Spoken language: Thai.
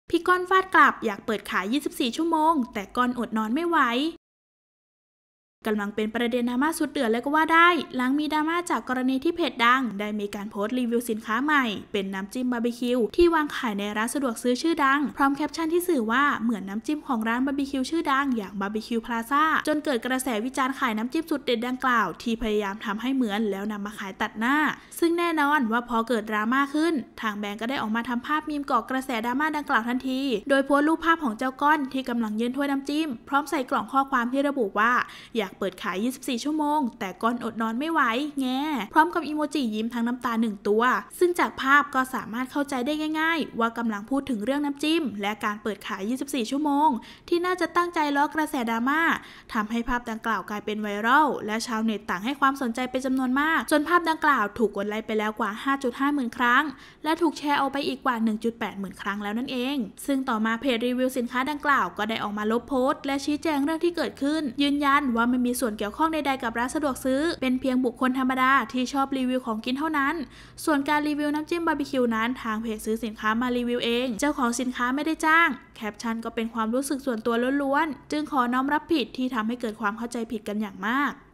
พี่ก้อนฟาดกลับอยากเปิดขาย 24 ชั่วโมงแต่ก้อนอดนอนไม่ไหวกำลังเป็นประเด็นดราม่าสุดเดือดเลยก็ว่าได้หลังมีดราม่าจากกรณีที่เพจดังได้มีการโพสต์รีวิวสินค้าใหม่เป็นน้ำจิ้มบาร์บีคิวที่วางขายในร้านสะดวกซื้อชื่อดังพร้อมแคปชั่นที่สื่อว่าเหมือนน้ำจิ้มของร้านบาร์บีคิวชื่อดังอย่างบาร์บีคิวพลาซ่าจนเกิดกระแสวิจารณ์ขายน้ำจิ้มสุดเด็ดดังกล่าวที่พยายามทำให้เหมือนแล้วนำมาขายตัดหน้าซึ่งแน่นอนว่าพอเกิดดราม่าขึ้นทางแบรนด์ก็ได้ออกมาทำภาพมีมก่อกระแสดราม่าดังกล่าวทันทีโดยโพสต์รูปภาพของเจ้าก้อนที่กำลังยื่นถ้วยน้ำจิ้มพร้อมใส่กล่องข้อความที่ระบุว่าอยากเปิดขาย 24 ชั่วโมงแต่ก้อนอดนอนไม่ไหวแง่พร้อมกับอีโมจิยิ้มทั้งน้ำตา1 ตัวซึ่งจากภาพก็สามารถเข้าใจได้ง่ายๆว่ากำลังพูดถึงเรื่องน้ำจิ้มและการเปิดขาย 24 ชั่วโมงที่น่าจะตั้งใจล้อกระแสดราม่าทำให้ภาพดังกล่าวกลายเป็นไวรัลและชาวเน็ตต่างให้ความสนใจเป็นจำนวนมากจนภาพดังกล่าวถูกกดไลค์ไปแล้วกว่า 5.5 หมื่นครั้งและถูกแชร์ออกไปอีกกว่า 1.8 หมื่นครั้งแล้วนั่นเองซึ่งต่อมาเพจรีวิวสินค้าดังกล่าวก็ได้ออกมาลบโพสต์และชี้แจงเรื่องที่เกิดขึ้นยืนยันว่าไม่มีส่วนเกี่ยวข้องใดๆกับร้านสะดวกซื้อเป็นเพียงบุคคลธรรมดาที่ชอบรีวิวของกินเท่านั้นส่วนการรีวิวน้ำจิ้มบาร์บีคิวนั้นทางเพจซื้อสินค้ามารีวิวเองเจ้าของสินค้าไม่ได้จ้างแคปชั่นก็เป็นความรู้สึกส่วนตัวล้วนๆจึงขอน้อมรับผิดที่ทำให้เกิดความเข้าใจผิดกันอย่างมาก